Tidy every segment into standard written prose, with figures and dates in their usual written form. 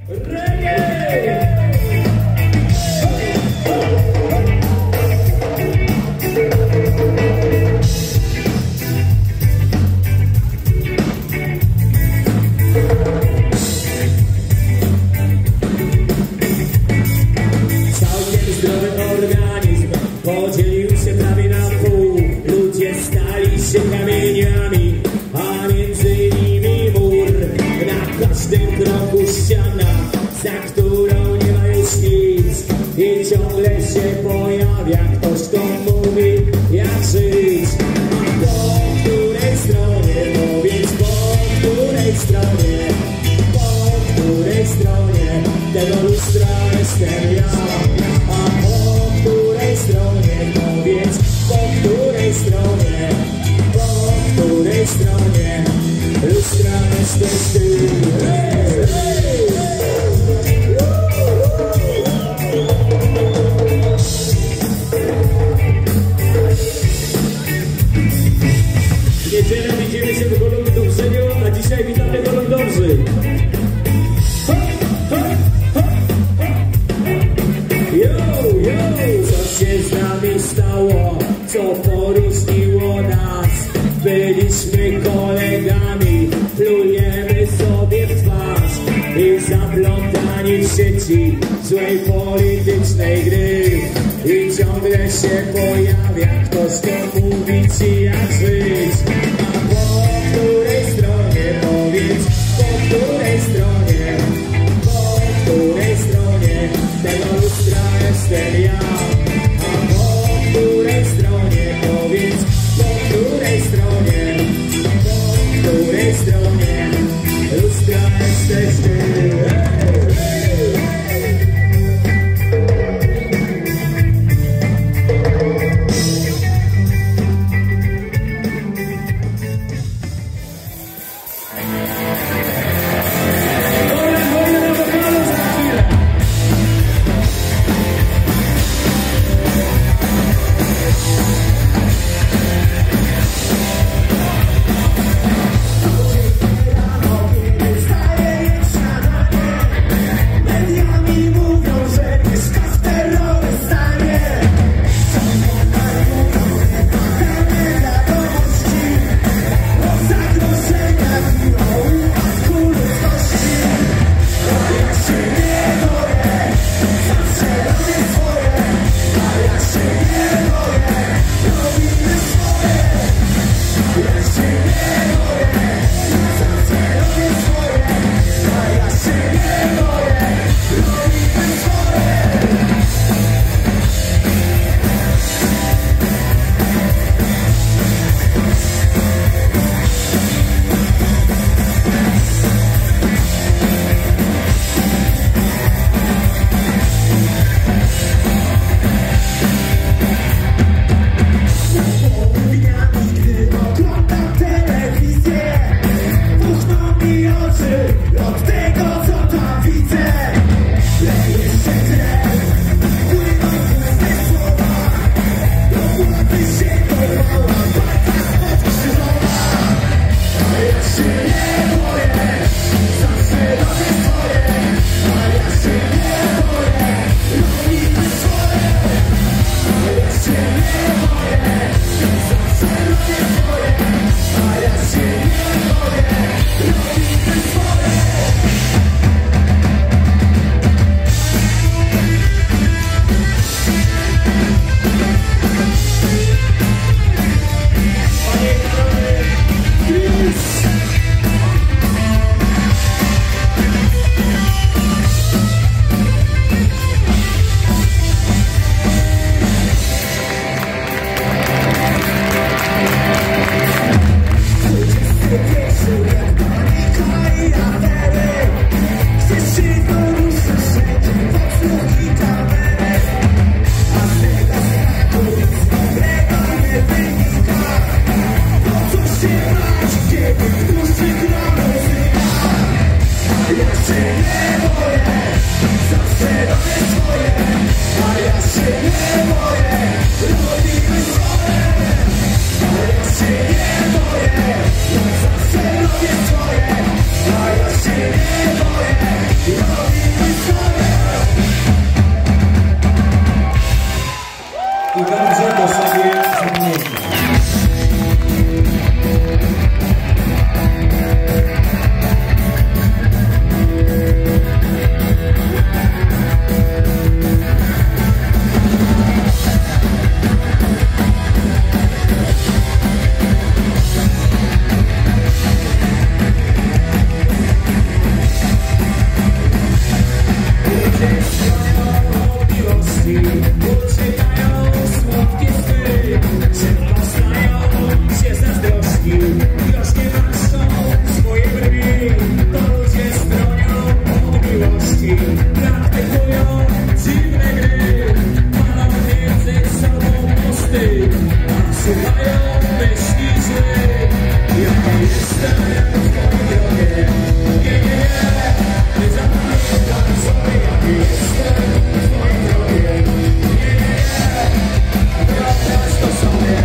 Podzielił się prawie na pół. Ludzie stali się kamieniami, a między nimi mur. Na każdym kroku ściana, za którą nie ma już nic. I ciągle się pojawia ktoś, kto mówi, jak żyć. A po której stronie, no więc po której stronie, po której stronie tego lustra jestem ja. A po której stronie, no więc po której stronie, po której stronie lustra jesteś ty. Hey, hey. W niedzielę widzimy się w Golądowseniu, a dzisiaj witamy Golądowzy. Co się z nami stało, co poróżniło nas? Byliśmy kolegami, plujemy sobie w twarz i zaplątani w sieci złej politycznej gry. I ciągle się pojawia ktoś, kto mówi ci, jak żyć. A po której stronie, powiedz, po której stronie, po której stronie tego lustra jestem ja. A po której stronie, powiedz, po której stronie, po której stronie lustra jesteś ty. troski, uciekają słodkie sny, szybko stają się zazdrości, groźnie marszczą swoje brwi, to ludzie stronią od miłości, praktykują dziwne gry, palą między sobą mosty, a słuchają myśli złych. Ja nie jestem w twoim gronie, nie, nie, nie, nie zapamiętam sobie, ja nie jestem w twoim gronie, nie, nie, nie, wyobraź to sobie.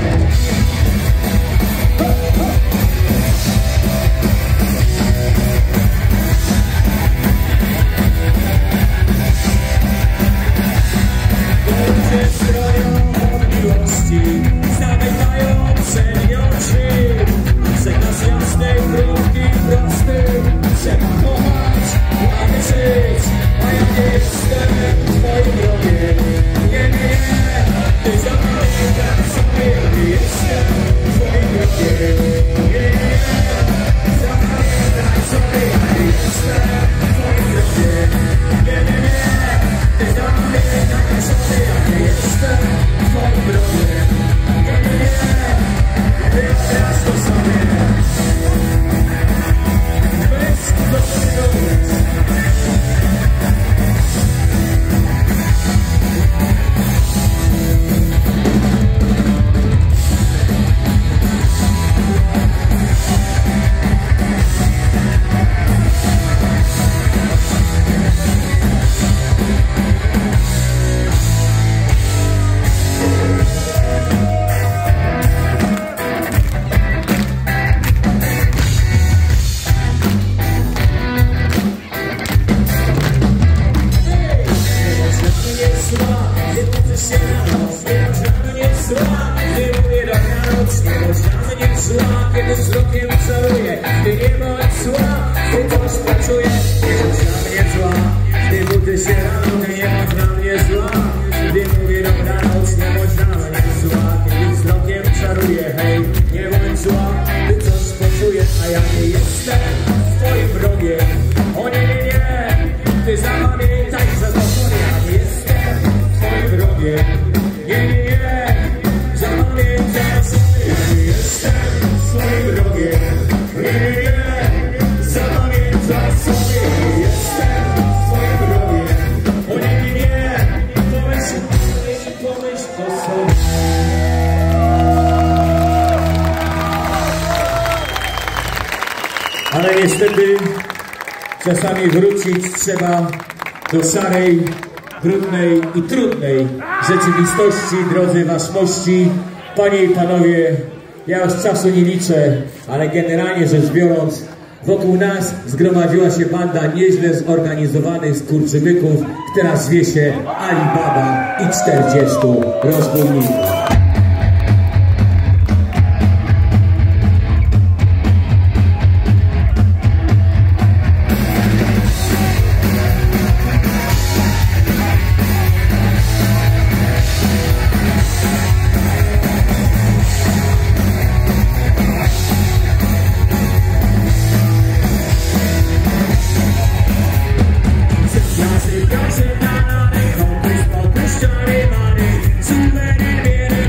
Ludzie stroją od miłości, zamykają przed nią drzwi. Przekaz jasnej drogi prosty, trzeba kochać, aby żyć, a ja nie jestem w twoim gronie. Nie, nie, nie, ty zapamiętaj sobie, ja nie jestem w twoim gronie. Nie, nie, nie, zapamiętaj sobie, ja nie jestem w twoim gronie. Nie, nie, nie, ty zapamiętaj sobie, ja nie jestem w twoim gronie. Nie, nie, nie, wyobraź to sobie. Kiedy wzrokiem caluję, ty nie bądź zła, ty coś pracuję, nie bądź na mnie zła. Gdy budzę się rano, ty nie bądź na mnie zła. Gdy mówię dobranoc, nie bądź na mnie zła. Kiedy wzrokiem czaruję, hej, nie bądź zła, ty coś poczujesz, a ja nie jestem twoim wrogiem. O nie, nie, nie, ty zapamiętaj, że to ja nie jestem twoim wrogiem. Nie, nie, nie, zapamiętaj sobie, ja nie jestem twoim wrogiem. Nie, nie, nie, zapamiętaj sobie, ja nie jestem twoim wrogiem. O nie, nie, nie, pomyśl o sobie. Ale niestety czasami wrócić trzeba do szarej, brudnej i trudnej rzeczywistości, drodzy waszmości, panie i panowie. Ja już czasu nie liczę, ale generalnie rzecz biorąc, wokół nas zgromadziła się banda nieźle zorganizowanych skurczybyków, która zwie się Alibaba i 40 rozbójników. Suweny,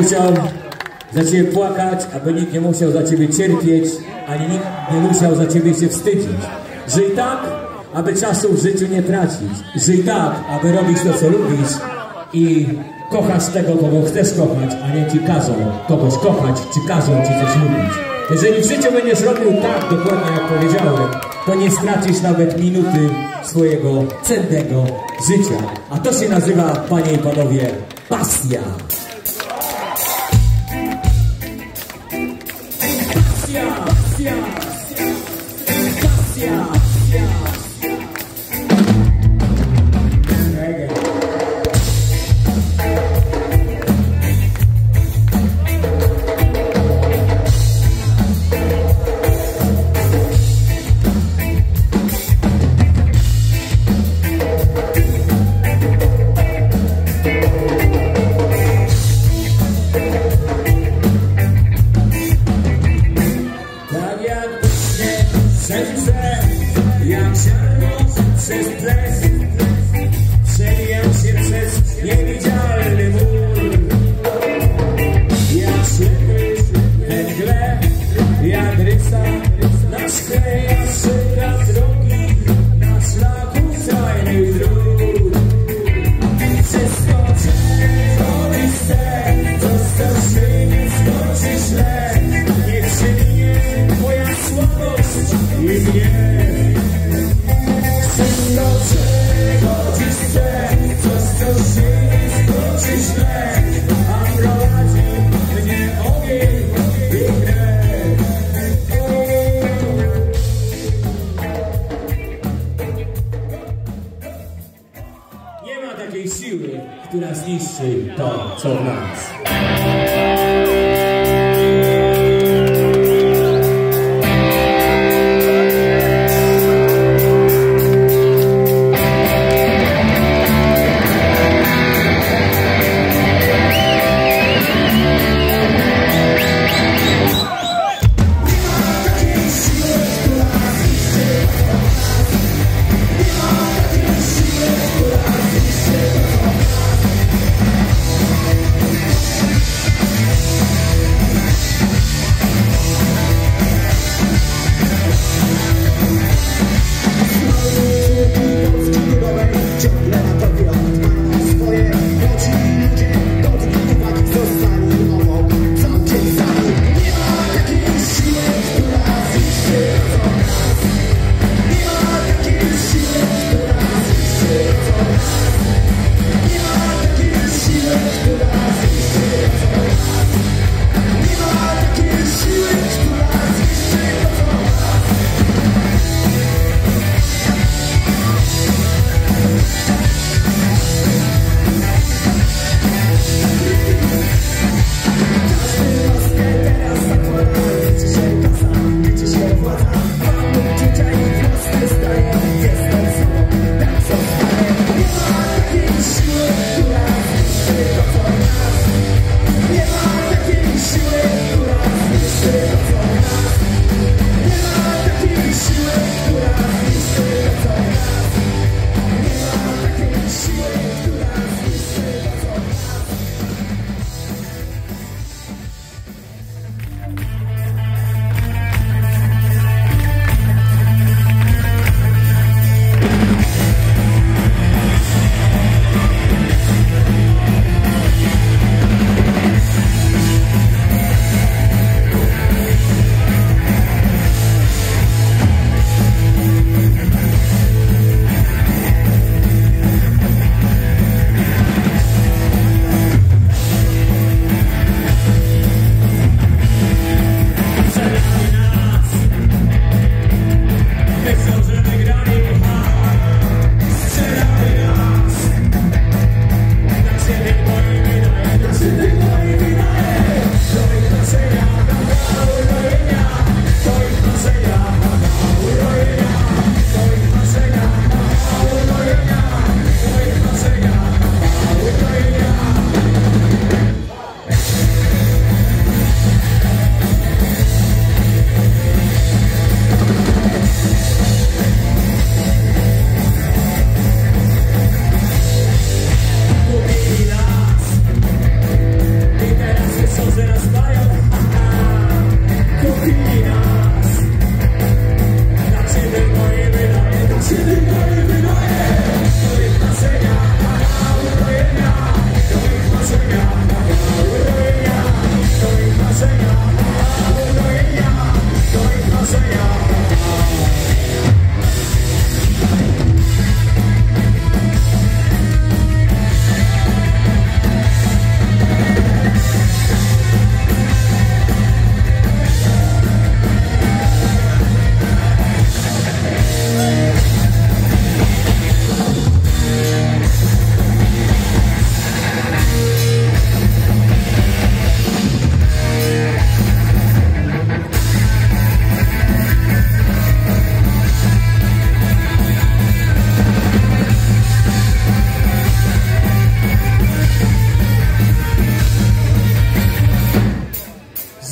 musiał za ciebie płakać, aby nikt nie musiał za ciebie cierpieć, ani nikt nie musiał za ciebie się wstydzić. Żyj tak, aby czasu w życiu nie tracić. Żyj tak, aby robić to, co lubisz i kochasz tego, kogo chcesz kochać, a nie ci każą kogoś kochać, czy każą ci coś lubić. Jeżeli w życiu będziesz robił tak, dokładnie jak powiedziałem, to nie stracisz nawet minuty swojego cennego życia. A to się nazywa, panie i panowie, pasja. Pasja, pasja, pasja, pasja. Jak ziarno przez ples, przebijam się przez niewidzialny mur. Jak ślepy we mgle, jak rysa na szkle, ja szukam drogi na szlaku tajnych dróg. Przeskoczę wody chcę, prosto nie skoczy źle. Niech się minie moja słabość i mnie. Wszystko, czego dziś chcę, prosto nie skoczy źle. A prowadzi mnie ogień i krew. Nie ma takiej siły, która zniszczy to, co w nas.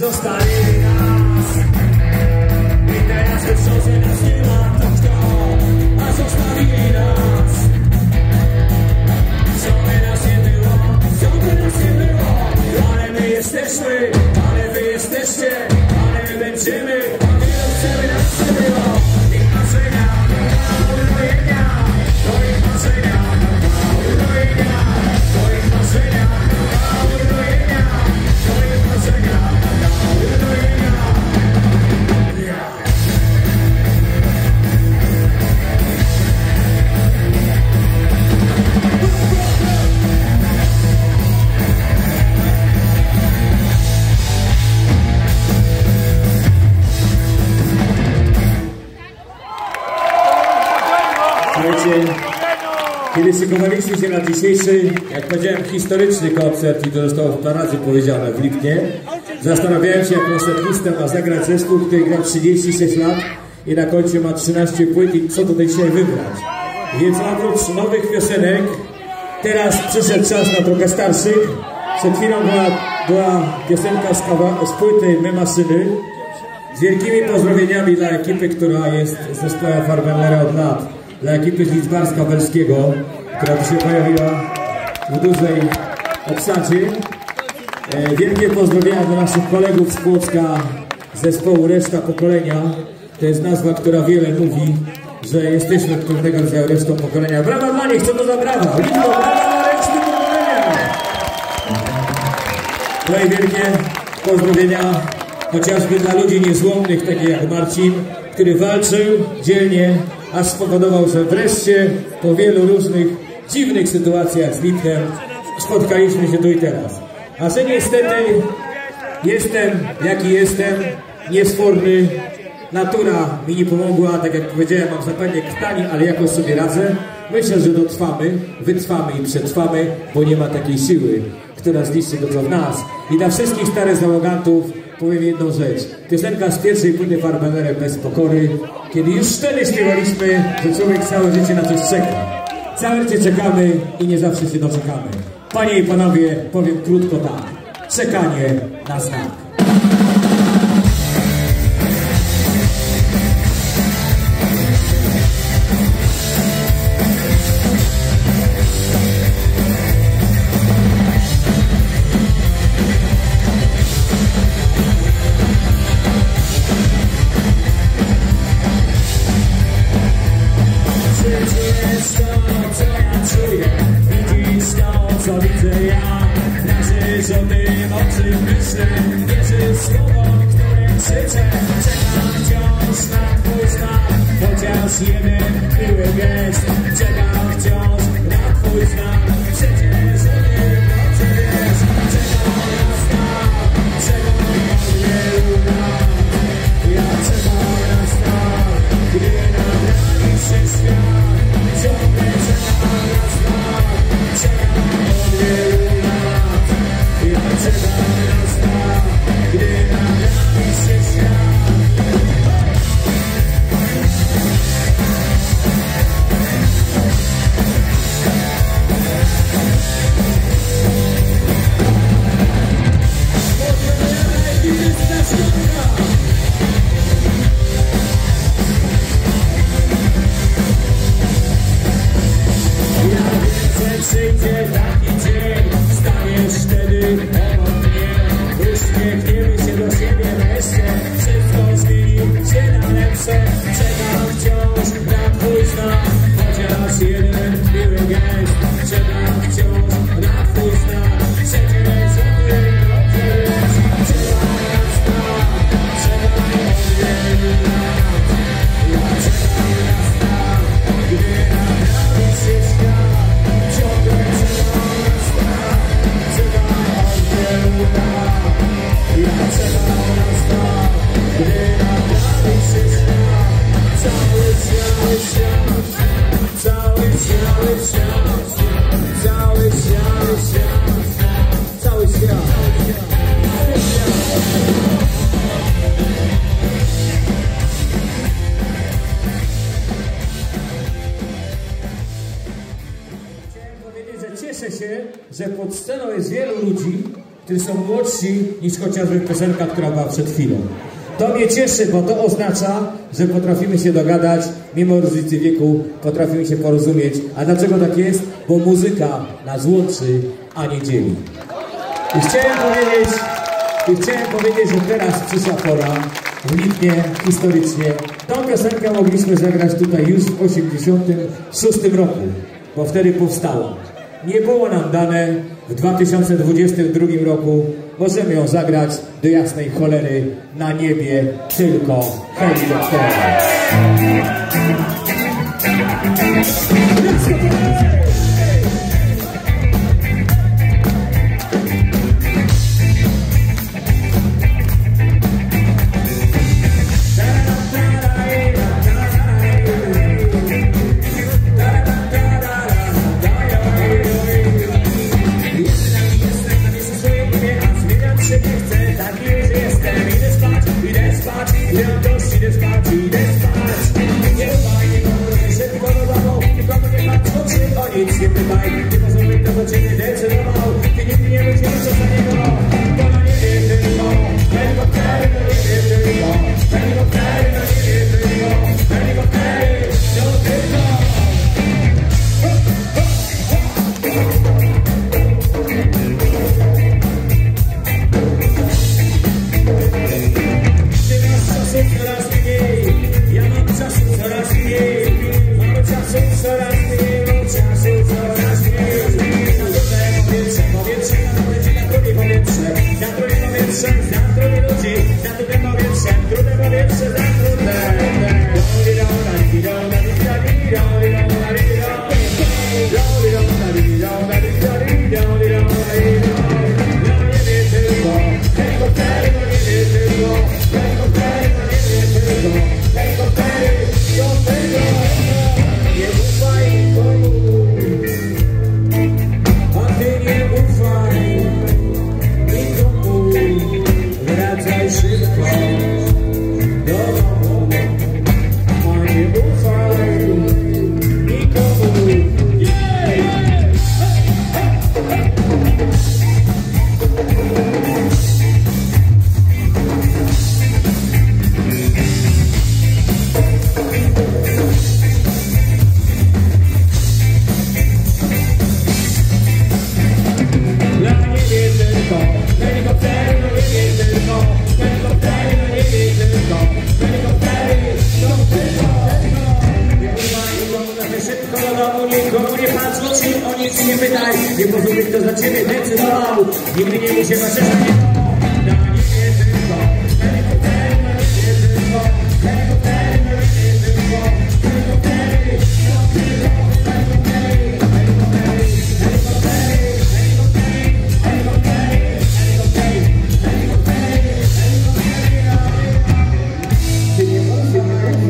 Zostawili nas i teraz wyszło, że nas nie ma, to kto? A zostawili nas. Co by nas nie było, co by nas nie było, ale my jesteśmy, ale wy jesteście, ale my będziemy, a my chcemy nas nie było. Ich marzenia, urojenia, to ich marzenia, urojenia, to ich marzenia, urojenia, to ich marzenia, urojenia. Słuchajcie, kiedy szykowaliśmy się na dzisiejszy, jak powiedziałem, historyczny koncert i to zostało 2 razy powiedziane w Lipnie, zastanawiałem się, jaką setlistę ma zagrać zespół, który gra 36 lat i na końcu ma 13 płyt i co tutaj dzisiaj wybrać. Więc oprócz nowych piosenek, teraz przyszedł czas na trochę starszych. Przed chwilą była piosenka z płyty My Maszyny. Z wielkimi pozdrowieniami dla ekipy, która jest zespołem Farbenlera od lat. Dla ekipy z Lidzbarska-Welskiego, która tu się pojawiła w dużej obsadzie. Wielkie pozdrowienia do naszych kolegów z Płocka, zespołu Reszta Pokolenia. To jest nazwa, która wiele mówi, że jesteśmy pewnego rodzaju resztą pokolenia. Brawa dla nich, co to za brawa? Liczba, brawa dla Reszty Pokolenia! No i wielkie pozdrowienia chociażby dla ludzi niezłomnych, takich jak Marcin, który walczył dzielnie, aż spowodował, że wreszcie po wielu różnych dziwnych sytuacjach z Lipnem spotkaliśmy się tu i teraz. A że niestety jestem jaki jestem, niesforny, natura mi nie pomogła, tak jak powiedziałem, mam zapewne krtani, ale jakoś sobie radzę. Myślę, że dotrwamy, wytrwamy i przetrwamy, bo nie ma takiej siły, która zniszczy to, co w nas. I dla wszystkich starych załogantów powiem jedną rzecz. Piosenka z pierwszej płyty Farbenlera Bez Pokory, kiedy już wtedy śpiewaliśmy, że człowiek całe życie na coś czeka. Całe życie czekamy i nie zawsze się doczekamy. Panie i panowie, powiem krótko tak. Czekanie na znak. Co widzę ja, marzysz o tym, o czym myślę, wierzysz w słowo, które krzyczę. Czekam wciąż na twój znak, chociaż jeden miły gest. Czekam wciąż na twój znak, przecież o tym dobrze wiesz. Czekam na znak, czekam od wielu lat. Ja czekam na znak, gdy nabrali się świat. Ciągle czekam na znak, czekam od wielu lat. Ja czekam na znak, gdy nabrali się świat. Przyjdzie taki dzień, staniesz wtedy obok mnie. Uśmiechniemy się do siebie wreszcie, wszystko zmieni się na lepsze. Czekam wciąż na twój znak, chociaż jeden miły gest. Czekam wciąż na twój znak, przecież o tym dobrze wiesz. Czekam na znak, czekam od wielu lat. Ja czekam na znak, gdy naprawi się świat. Ciągle czekam na znak, czekam od wielu lat. Ja czekam na znak, gdy naprawi się świat. Cały świat, cały świat, cały świat, cały świat. Chciałem powiedzieć, że cieszę się, że pod sceną jest wielu ludzi, którzy są młodsi niż chociażby piosenka, która była przed chwilą. To mnie cieszy, bo to oznacza, że potrafimy się dogadać, mimo różnicy wieku, potrafimy się porozumieć. A dlaczego tak jest? Bo muzyka nas łączy, a nie dzieli. I chciałem powiedzieć, że teraz przyszła pora, wybitnie, historycznie. Tą piosenkę mogliśmy zagrać tutaj już w 1986 roku, bo wtedy powstała. Nie było nam dane w 2022 roku. Możemy ją zagrać do jasnej cholery na niebie tylko helikopterem. Nic nie pytaj, nie pozwól, kto cię nie decydował. Ty nigdy nie będziesz co za niego. Bo na niebie tylko helikoptery, na niebie tylko helikoptery, na niebie tylko helikoptery, no tylko. Ty masz czasu coraz mniej, ja mam czasu coraz mniej. Mamy czasu coraz mniej. Nie pytaj, nie pozwól, kto za ciebie decydował. Nigdy nie muszę patrzeć na niego. Na niebie tylko helikoptery, na niebie tylko helikoptery, na niebie tylko helikoptery, no tylko helikoptery, helikoptery, helikoptery, helikoptery, helikoptery, helikoptery, helikoptery, Ty nie musisz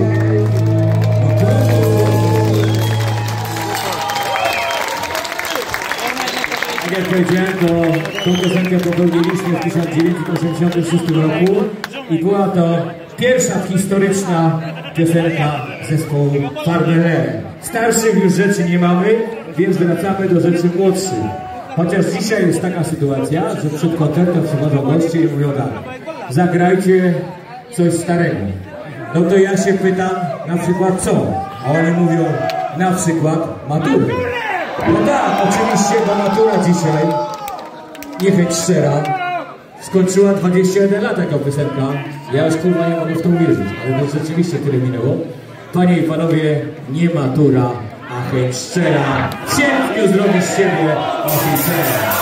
jak powiedziałem, to tą piosenkę popełniliśmy w 1986 roku i była to pierwsza historyczna piosenka zespołu Farnelere. Starszych już rzeczy nie mamy, więc wracamy do rzeczy młodszych. Chociaż dzisiaj jest taka sytuacja, że przed koncertem przychodzą goście i mówią tak: zagrajcie coś starego. No to ja się pytam, na przykład co? A oni mówią, na przykład maturę. No tak, oczywiście, bo matura dzisiaj, niechęć szczera, skończyła 21 lat jako piosenka. Ja już kurwa nie mogę w to uwierzyć, ale to rzeczywiście tyle minęło. Panie i panowie, nie matura, a chęć szczera. W sierpniu zrobisz z siebie oficera.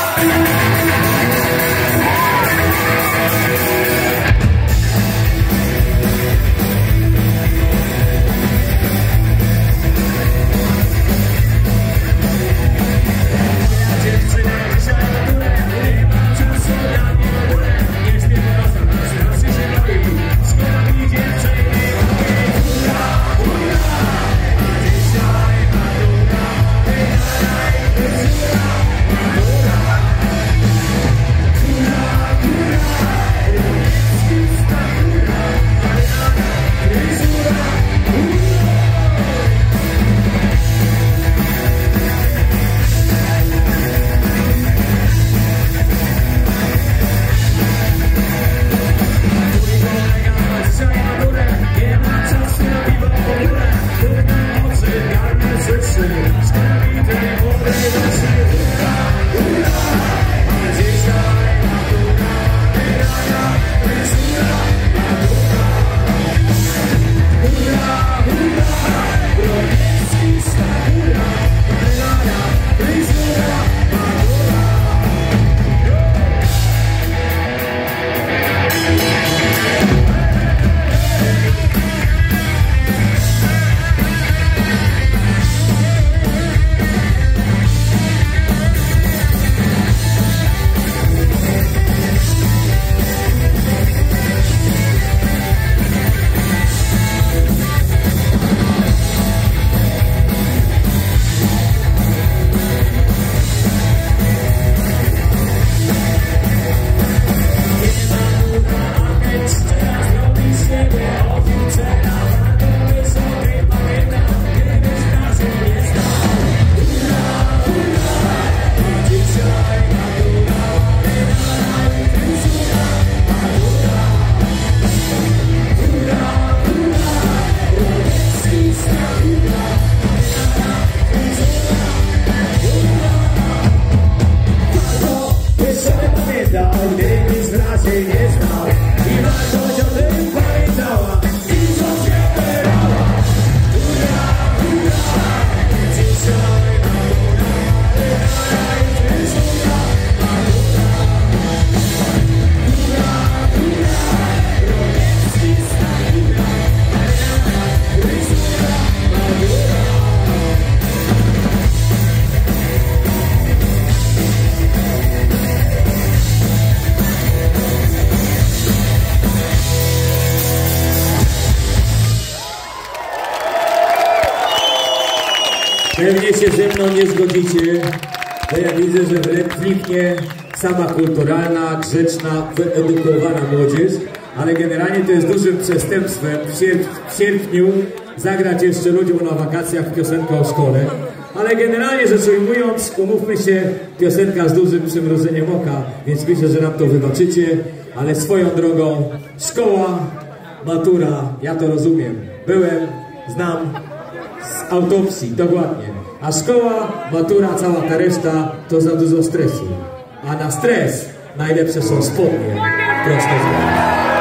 pewnie się ze mną nie zgodzicie, bo ja widzę, że w Lipnie sama kulturalna, grzeczna, wyedukowana młodzież, ale generalnie to jest dużym przestępstwem w sierpniu zagrać jeszcze ludziom na wakacjach piosenkę o szkole. Ale generalnie rzecz ujmując, umówmy się, piosenka z dużym przymrużeniem oka, więc myślę, że nam to wybaczycie, ale swoją drogą szkoła, matura, ja to rozumiem. Byłem, znam z autopsji, dokładnie. A szkoła, matura, cała ta reszta to za dużo stresu. A na stres najlepsze są spodnie prosto z góry.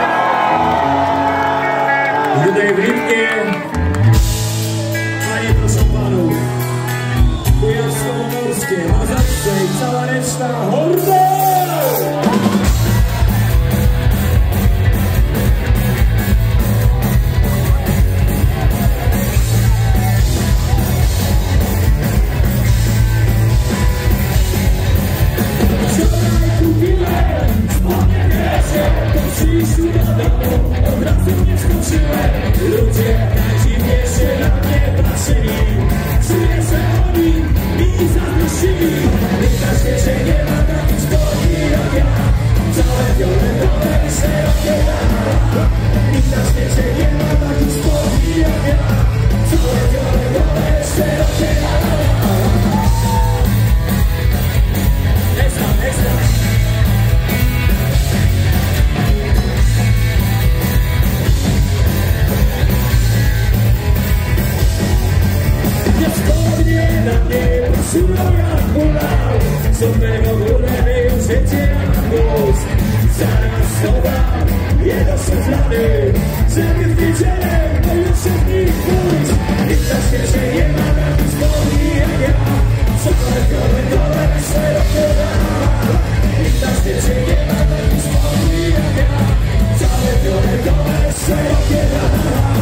I tutaj w Lipnie, panie proszę panów, Kujawsko-Pomorskie, Mazowsze i cała reszta, hordę! Od razu mnie skończyłem. Ludzie tak dziwnie się na mnie patrzyli. Czuję, że oni mi zazdrościli. Nikt na świecie nie ma takich spodni jak ja. Całe fioletowe, szerokie ramiona. Nikt na świecie nie ma takich spodni jak ja. Całe fioletowe, szerokie ramiona. Ekstra, ekstra. Na mnie pasują jak hulał. Super w ogóle był życie na głos. Zaraz schowam je do szuflady, żeby w niedzielę to już od nich pójść. Nikt na świecie nie ma takich spodni jak ja. Super fioletowe, szerokie ramiona. Nikt na świecie nie ma takich spodni jak ja. Całe fioletowe, szerokie ramiona.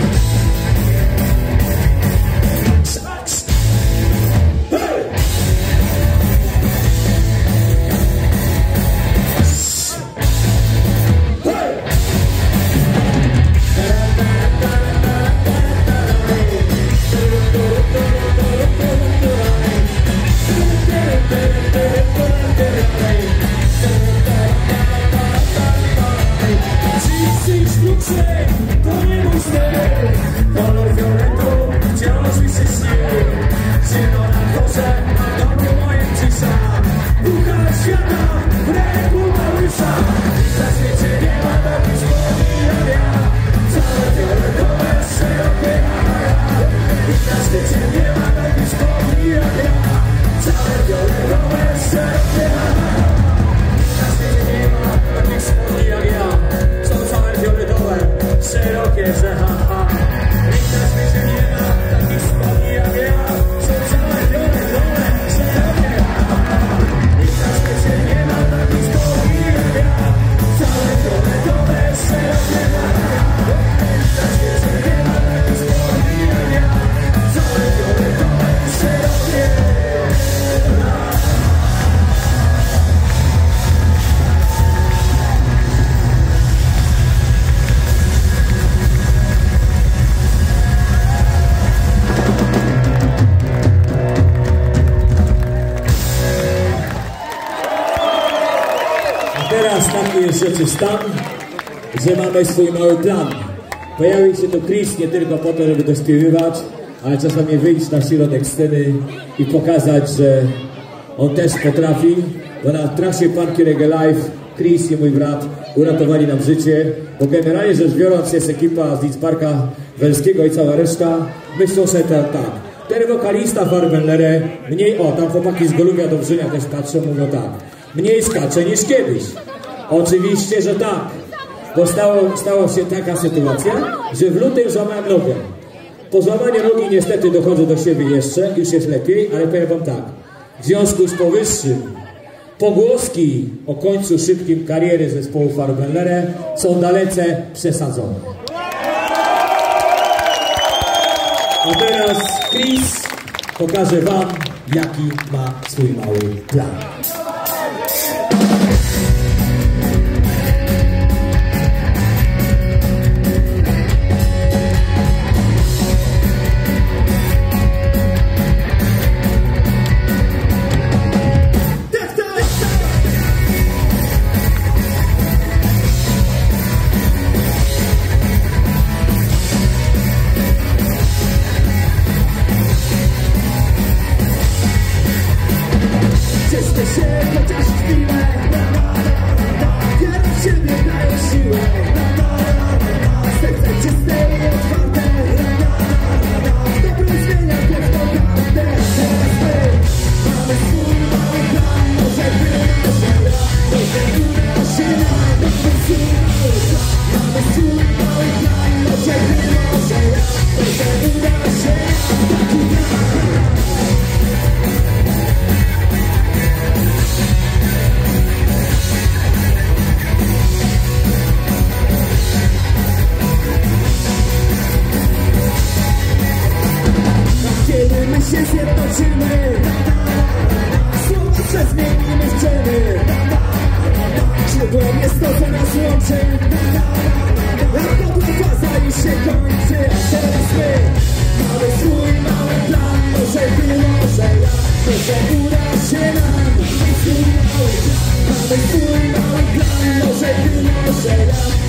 To nie mój styl, kolor fioletu wciąż mi się śni. Zimno na dworze, a domu moje cisza. Ducha świata, w ręku Małysa. Nikt na świecie nie ma takich spodni jak ja. Całe fioletowe, szerokie ramiona. Nikt na świecie nie ma takich spodni jak ja. Całe fioletowe, szerokie ramiona. Nikt na świecie nie ma takich spodni jak ja. Są całe fioletowe, szerokie, że ha. Nikt na świecie nie ma takich spodni jak ja. Są całe fioletowe, szerokie, ha. Nikt na świecie nie ma takich spodni jak ja. Całe fioletowe, szerokie, ha. Nikt na świecie nie ma takich spodni jak ja. Całe fioletowe, szerokie, ha. Teraz taki jest rzeczy stan, że mamy swój mały plan. Pojawił się tu Chris nie tylko po to, żeby dośpiewywać, ale czasami wyjść na środek sceny i pokazać, że on też potrafi, bo na trasie Punky Reggae Live Chris i mój brat uratowali nam życie, bo generalnie rzecz biorąc jest ekipa z Deeds Parka Welskiego i cała reszta myślą sobie tak. Ten wokalista Farbenlere mniej, tam chłopaki z Golubia do Wrzynia też patrzą, mówią tak, mniej skacze niż kiedyś. Oczywiście, że tak, bo stała się taka sytuacja, że w lutym złamałem nogę. Po złamaniu nogi niestety dochodzę do siebie jeszcze, już jest lepiej, ale powiem wam tak, w związku z powyższym pogłoski o końcu szybkim kariery zespołu Farbenlere są dalece przesadzone. A teraz Chris pokaże wam, jaki ma swój mały plan.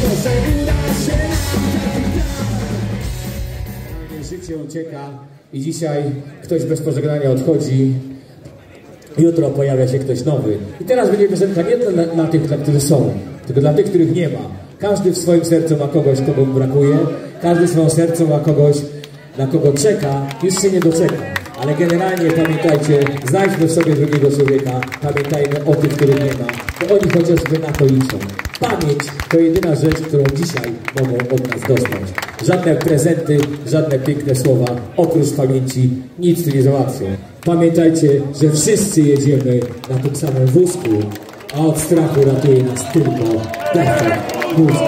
może uda się nam. Życie ucieka i dzisiaj ktoś bez pożegnania odchodzi. Jutro pojawia się ktoś nowy. I teraz będzie piosenka nie dla tych, dla których są, tylko dla tych, których nie ma. Każdy w swoim sercu ma kogoś, kogo mu brakuje. Każdy w swoim sercu ma kogoś, na kogo czeka. Już się nie doczeka. Ale generalnie pamiętajcie, znajdźmy w sobie drugiego człowieka. Pamiętajmy o tych, których nie ma. Bo oni chociażby na to liczą. Pamięć to jedyna rzecz, którą dzisiaj mogą od nas dostać. Żadne prezenty, żadne piękne słowa, oprócz pamięci nic tu nie załatwią. Pamiętajcie, że wszyscy jedziemy na tym samym wózku, a od strachu ratuje nas tylko defekt mózgu.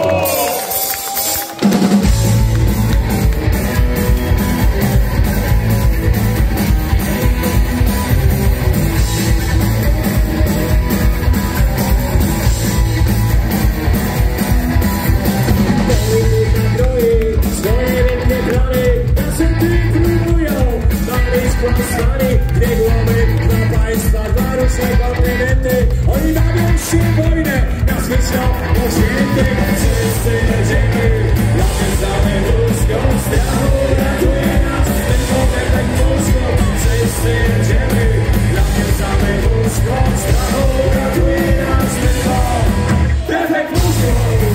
Oni bawią się wojnę na świecie poświęty. Wszyscy jedziemy, latamy ludzką strachu, ratuje nas tylko defekt mózgu. Wszyscy jedziemy, latamy ludzką strachu, ratuje nas tylko defekt mózgu.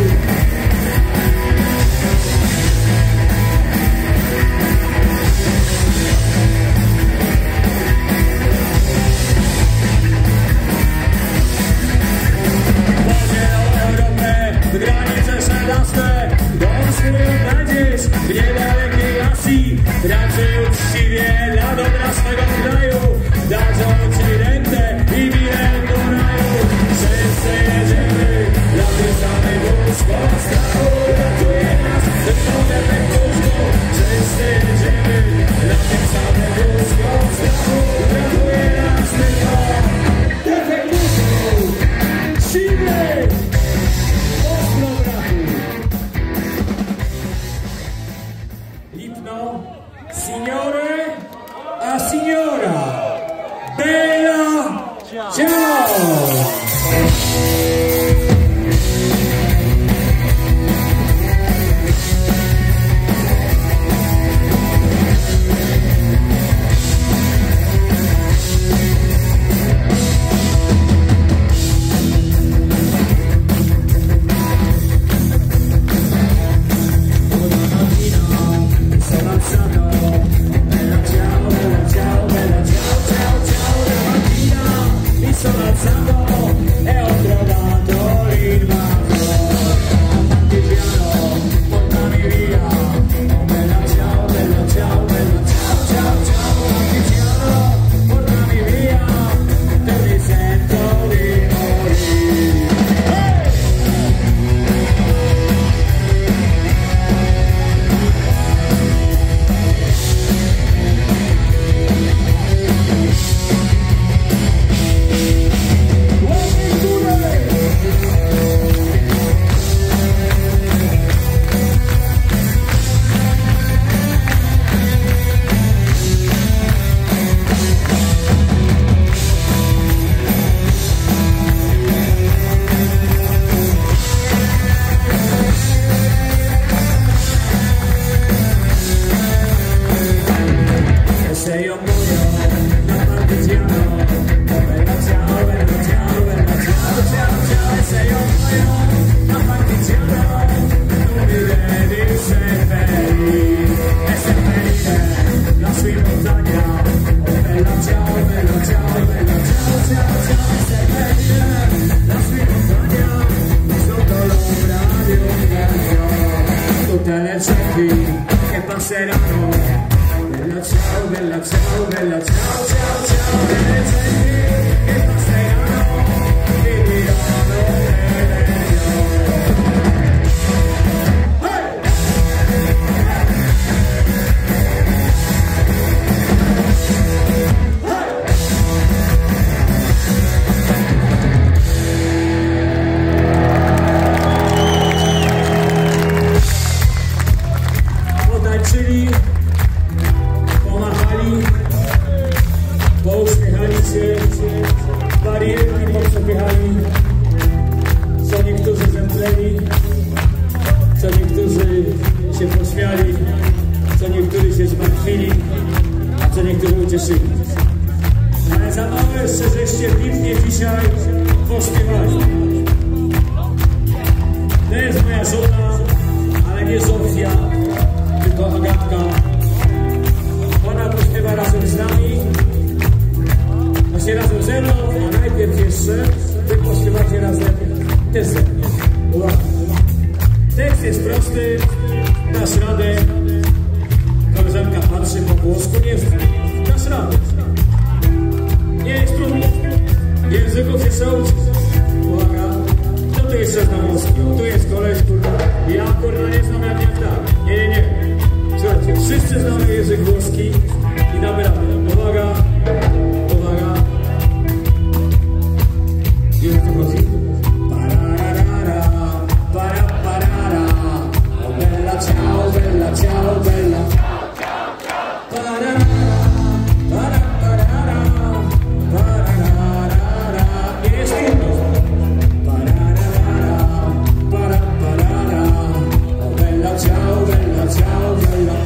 Granice szedasne, dążmy nadzież w niedalekiej Azji. Raczej uczciwie dla dobra swego kraju dadzą ci rękę i bilet do raju. Wszyscy jedziemy, latamy wózką strachu, ratuje nas tylko defekt mózgu. Wszyscy jedziemy, latamy wózką strachu, ratuje nas tylko defekt mózgu. Silny! Signore, a signora, bella ciao! Che passeranno. Bella ciao, bella ciao, bella ciao, ciao, ciao. Belle genti che passeranno e diranno czyli pomachali, pouśmiechali się, cieszyli. Ale za mało jeszcze, żeście pięknie dzisiaj pośpiewali. To jest moja żona, ale nie Zofia, tylko Agatka. Ona pośpiewa razem z nami. Właśnie razem ze mną, a najpierw jeszcze wy pośpiewacie razem też ze mną. Uwaga. Tekst jest prosty, dasz radę. Koleżanka patrzy po włosku, nie znam. Dasz radę. Nie jest trudno. Języków się trzeba uczyć. Uwaga. Kto tu jeszcze zna włoski? O, tu jest koleś, kurwa. Ja, kurwa, nie znam jak tak. Nie. Słuchajcie, wszyscy znamy język włoski i damy radę. Uwaga. Gdzie to chodzi? Ciao, bella, ciao, bella. Jest trudno. Oh, bella, ciao, bella, ciao, bella.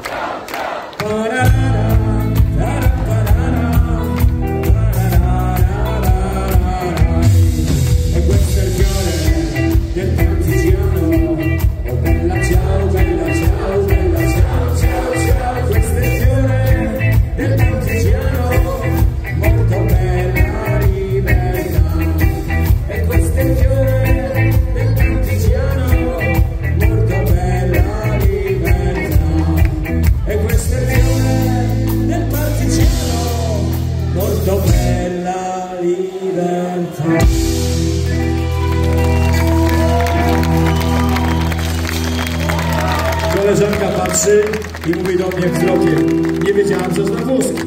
E questo è il fiore del partigiano. Oh, bella, ciao, bella, ciao, bella, ciao, ciao, ciao. Questo è il fiore del partigiano, molto bella libertà. E questo è il fiore del partigiano, molto bella libertà. E questo è il fiore del partigiano, molto bella libertà. Koleżanka patrzy i mówi do mnie wzrokiem. Nie wiedziałam, że zna włoski.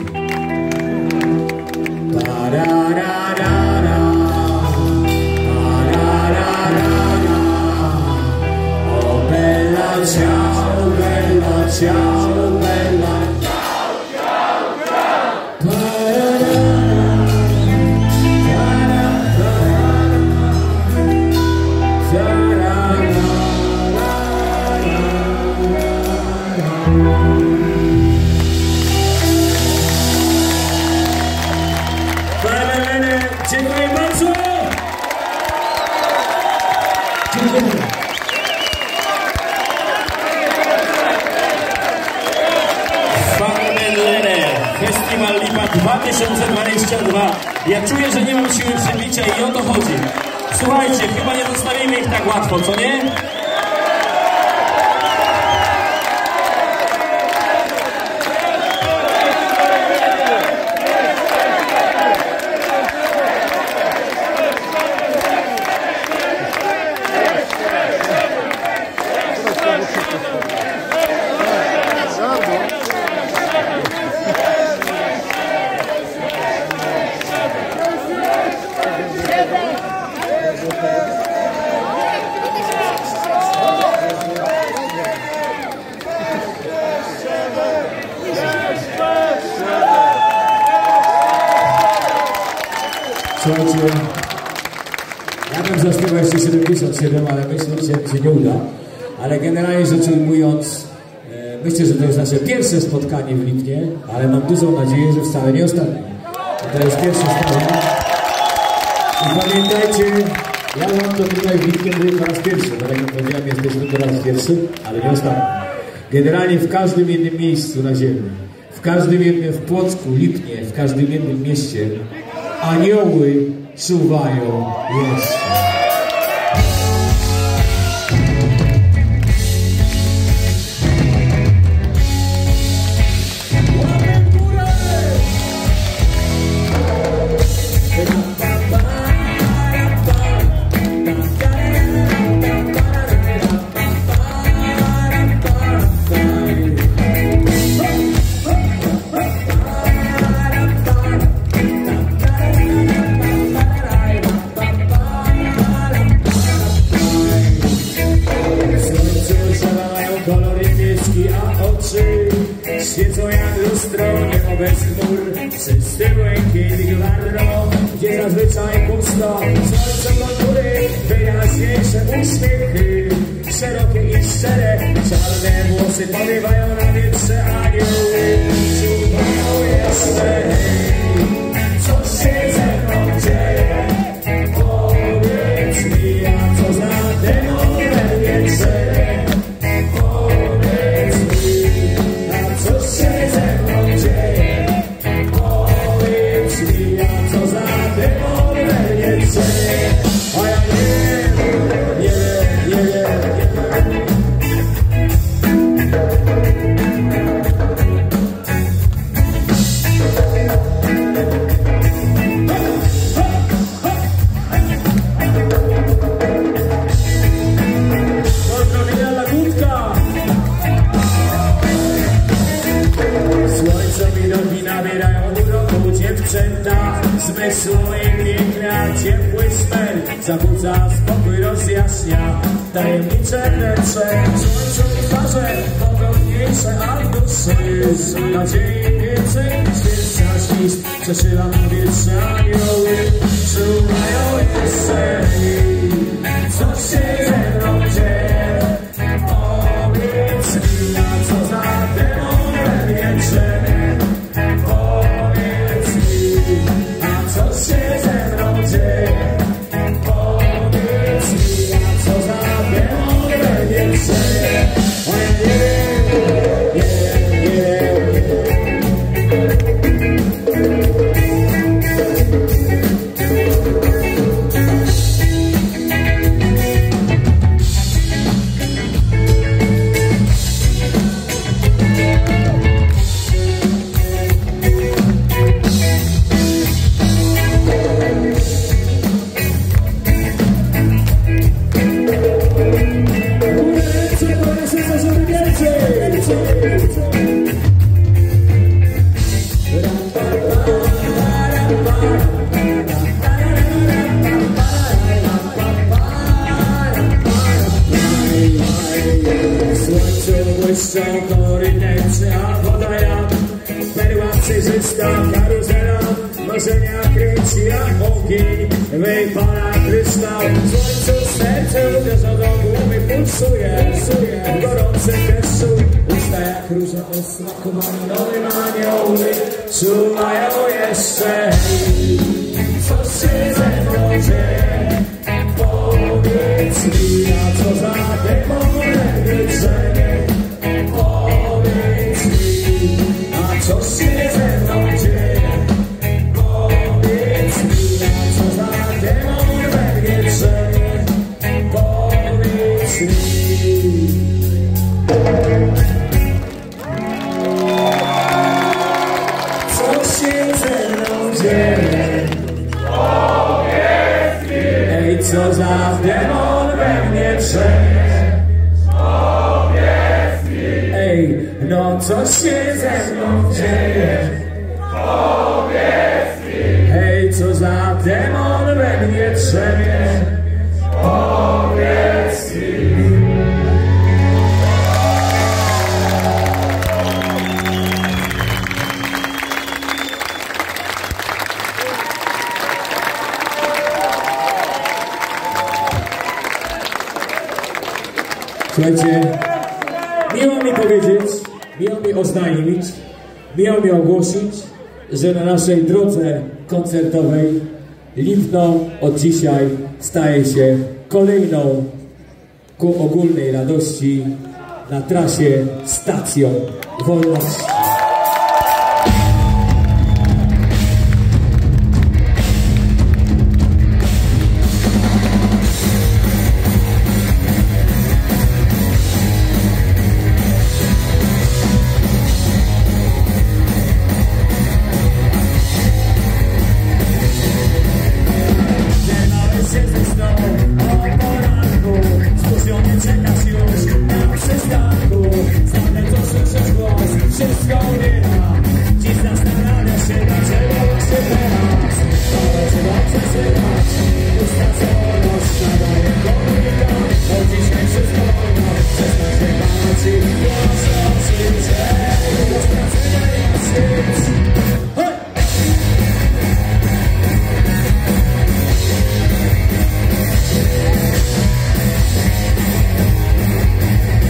O bella, ciao, bella, ciao, bella. Dziękuję bardzo! Dziękuję. Festiwal Lipa 2022. Ja czuję, że nie mam siły przebicia i o to chodzi. Słuchajcie, chyba nie zostawimy ich tak łatwo, co nie? Słuchajcie, ja bym zaśpiewał jeszcze 77, ale myślę, że mi się nie uda. Ale generalnie rzecz ujmując, myślę, że to jest nasze pierwsze spotkanie w Lipnie, ale mam dużą nadzieję, że wcale nie ostatnie. To jest pierwsze spotkanie. I pamiętajcie, ja mam to tutaj w Lipnie mówię po raz pierwszy, bo tak jak powiedziałem, jesteśmy po raz pierwszy, ale nie ostatni. Generalnie w każdym jednym miejscu na ziemi, w każdym jednym, w Płocku, Lipnie, w każdym jednym mieście anioły czuwają jeszcze. Świecą jak lustro, niebo bez chmur, wszyscy błękit i gwarno, gdzie zazwyczaj pusto, słońce do góry, wyraźniejsze uśmiechy, szerokie i szczere, czarne włosy powiewają na wietrze, anioły czuwają jeszcze. jeszcze, co się ze mną dzieje? Powiedz mi, a co za demon we mnie grzeje? Powiedz mi, a co się ze mną dzieje? Powiedz mi, a co za demon we mnie grzeje? A ja nie wiem. Zmysł i piękna, ciepły smer zabudza spokój, rozjaśnia tajemnicze wnętrze. Słońcu twarze pogodniejsze, a w duszy nadziei więcej niż wiersza świst. Przeszywa powietrze, anioły czuwają jeszcze. Co się ze mną dzieje? Powiedz mi, a co za demon we mnie drzemie? Co się ze mną dzieje? Powiedz mi, a co za demon we mnie grzeje? O ja błyszczą kolory nędzy, a woda jak perła przejrzysta karuzela. Marzenia kręci jak ogień, wypala kryształ. Słońcu serce uderza do głowy, pulsuje, gorący deszczu. Usta jak róża o smaku malinowy, anioły czuwają jeszcze. Co się ze mną dzieje? Powiedz mi, a co za demon we mnie drzemie? Powiedz mi, a co się ze mną dzieje? Powiedz mi, a co za demon we mnie drzemie? Powiedz mi. Co się ze mną dzieje? Powiedz mi. Ej, co za demon we mnie drzemie? No co się ze mną dzieje? Powiedz mi. Hej, co za demon we mnie drzemie? Powiedz mi. Słuchajcie, miło mi powiedzieć, miło mi oznajmić, miło mi ogłosić, że na naszej drodze koncertowej Lipno od dzisiaj staje się kolejną ku ogólnej radości na trasie stacją wolności.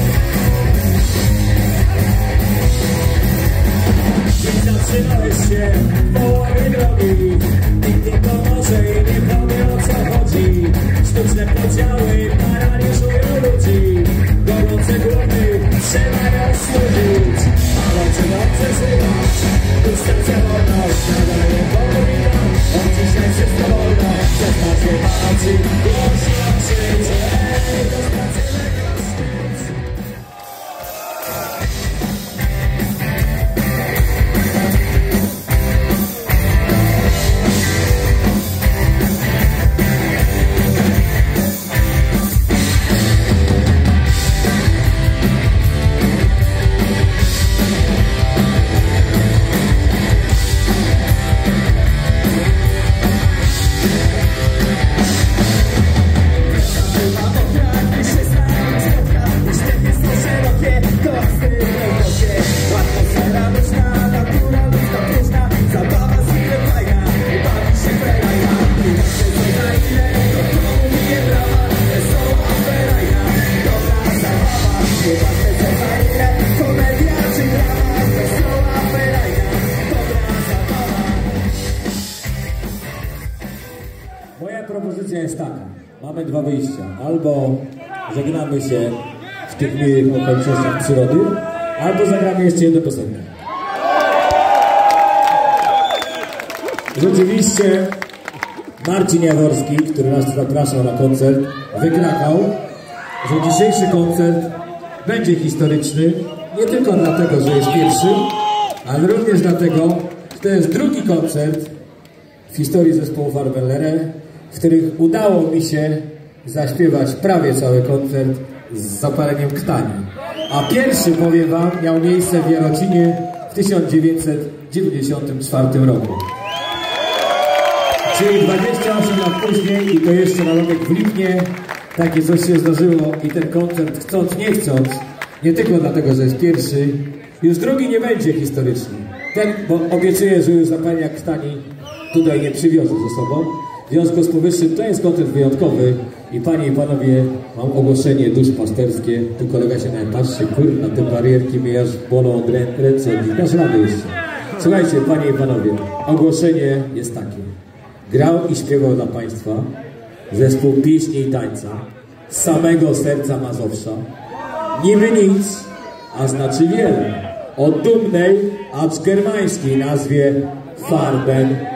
Zatrzymałeś się ludzi głośno krzyczę, to stracimy kosmic. Moja propozycja jest taka. Mamy dwa wyjścia. Albo żegnamy się w tych miłych okolicznościach przyrody, albo zagramy jeszcze jedną piosenkę. Rzeczywiście Marcin Jaworski, który nas zapraszał na koncert, wykrakał, że dzisiejszy koncert będzie historyczny nie tylko dlatego, że jest pierwszy, ale również dlatego, że to jest drugi koncert w historii zespołu Farbellere, w których udało mi się zaśpiewać prawie cały koncert z zapaleniem ktani. A pierwszy, powiem wam, miał miejsce w Jarocinie w 1994 roku. Czyli 28 lat później i to jeszcze na Lodek w Lipnie takie coś się zdarzyło i ten koncert, chcąc nie chcąc, nie tylko dlatego, że jest pierwszy, już drugi nie będzie historyczny. Ten, bo obiecuję, że już zapalenia ktani tutaj nie przywiozę ze sobą. W związku z powyższym to jest koncert wyjątkowy i panie i panowie, mam ogłoszenie duszpasterskie. Tu kolega się nawet patrzy, kurna, te barierki mnie aż bolą od ręce, dasz radę jeszcze. Słuchajcie, panie i panowie, ogłoszenie jest takie. Grał i śpiewał dla państwa zespół pieśni i tańca z samego serca Mazowsza. Niby nic, a znaczy wiele. O dumnej, acz germańskiej nazwie Farbellere.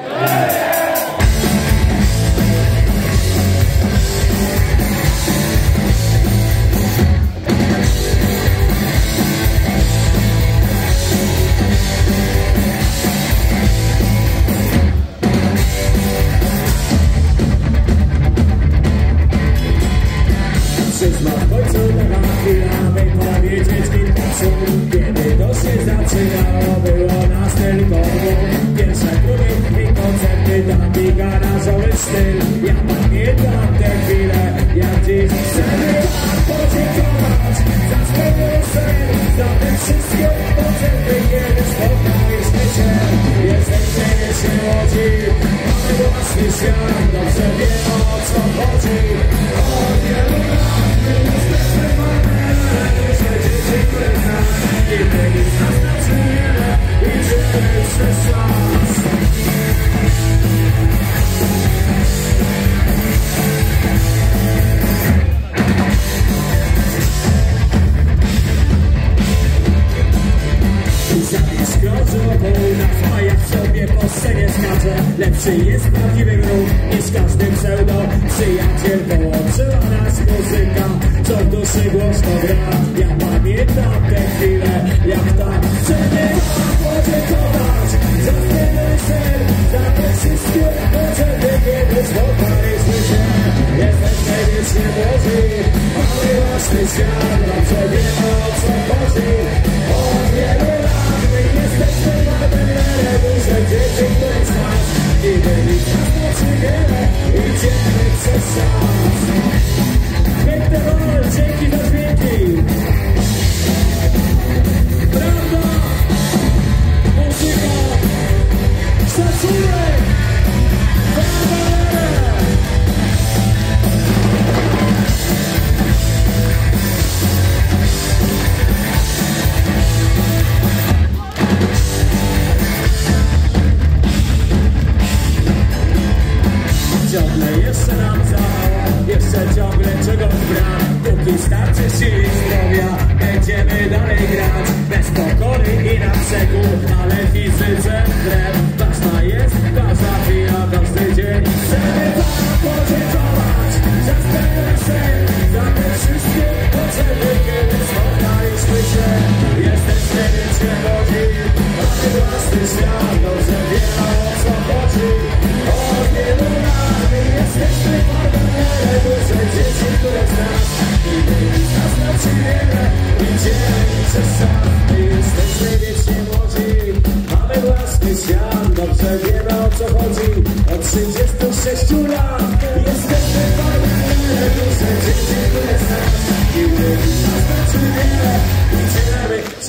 Przyszła w końcu taka chwila, by powiedzieć kilka słów. Kiedy to się zaczynało, było nas tylko dwóch. Pierwsze próby i koncerty, taki garażowy styl. Ja pamiętam tę chwilę, jak dziś chcemy wam podziękować za swoją sen, za te wszystkie koncerty, kiedy spotkaliśmy się. Jesteśmy nie Łodzi, mamy własny świat, dobrze wiemy, o co chodzi. Od wielu lat jesteśmy Farbellere, że dzieci klęka i byli z nas znacznie wiele i żyjemy przez czas. Zabić kroczy wokół, na fajach sobie po scenie skacze. Lepszy jest prawdziwy grób niż każdy pseudo. Przyjaciel połączyła nas muzyka, co w duszy głośno gra. Ja pamiętam tę chwilę, jak tak chcemy wam podziękować za ten sen, za te wszystkie koncerty, kiedy spotkaliśmy się. Jesteśmy wiecznie młodzi, mamy własny świat, dobrze wiemy, o co chodzi. Od wielu lat my jesteśmy Farbellere, duże dzieci bez nas i byli nas nocy wiele, idziemy przez czas. Piękny rol, dzięki za dźwięki. Prawda, muzyka, szacunek, Farbellere. Ciągle jeszcze nam za mało, jeszcze ciągle czegoś brak. Póki starczy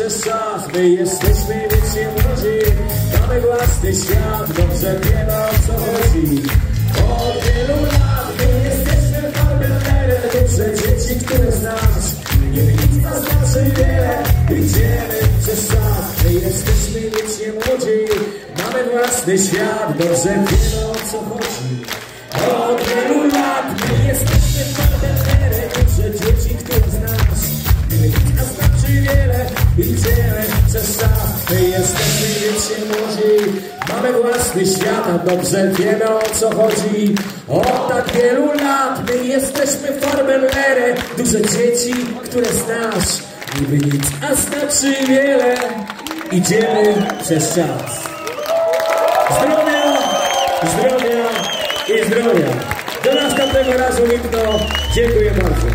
przez czas. My jesteśmy wiecznie młodzi, mamy własny świat, dobrze wiemy o co chodzi. Od wielu lat my jesteśmy farmerem, duże dzieci, które znasz. Nie nic nas znaczy wiele, idziemy przez czas. My jesteśmy wiecznie młodzi, mamy własny świat, dobrze wiemy o co chodzi. Od wielu lat my jesteśmy farmerem, duże dzieci, które znasz. Nie nic nas znaczy wiele, idziemy przez czas. My jesteśmy wiecznie młodzi, mamy własny świat, a dobrze wiemy o co chodzi. Od tak wielu lat my jesteśmy farmerem, duże dzieci, które znasz. Niby nic, a znaczy wiele, idziemy przez czas. Zdrowia, zdrowia i zdrowia. Do następnego razu, Lipno. Dziękuję bardzo.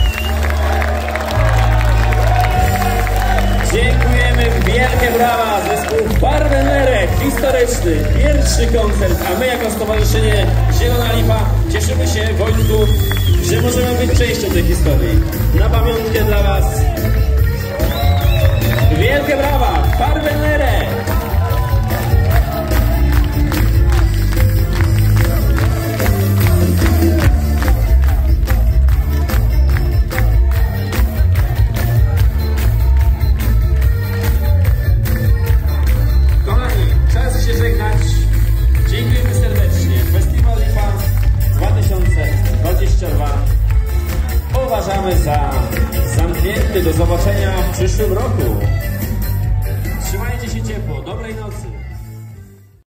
Dziękujemy, wielkie brawa, zespół Farbenlerek, historyczny, pierwszy koncert, a my jako Stowarzyszenie Zielona Lipa cieszymy się, Wojtku, że możemy być częścią tej historii. Na pamiątkę dla Was wielkie brawa, Farbenlerek! Dziękujemy serdecznie. Festiwal Lipa 2022 uważamy za zamknięty. Do zobaczenia w przyszłym roku. Trzymajcie się ciepło. Dobrej nocy.